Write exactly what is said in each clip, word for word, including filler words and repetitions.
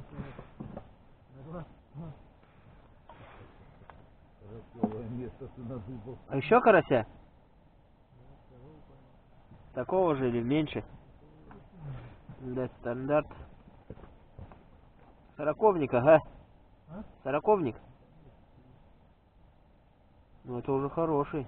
Красивое место ты надыбал. А еще карася? Такого же или меньше? Для стандарт. Сороковник, ага. А? Сороковник. Ну это уже хороший.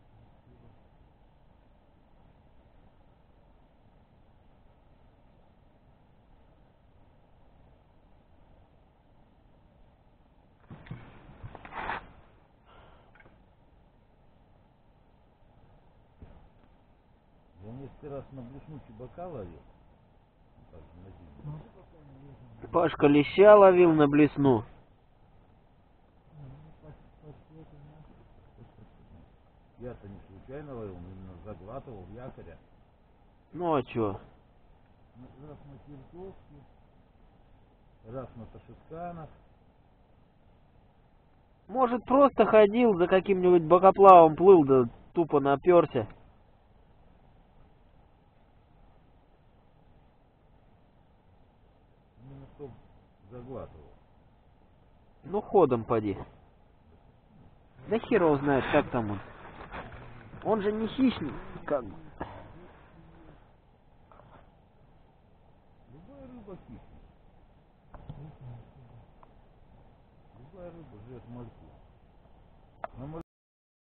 Я несколько раз на блесну чебака ловил. Так, на зиму. Пашка леща ловил на блесну. Я-то не случайно ловил, именно заглатывал якоря. Ну а чё? Раз на Киртовке, раз на Ташисканах. Может просто ходил за каким-нибудь бокоплавом, плыл, да тупо наперся. Именно чтоб заглатывал. Ну ходом поди. Да хер его знает, как там он. Он же не хищник, как бы. Любая рыба хищник. Любая рыба жрет мальку. На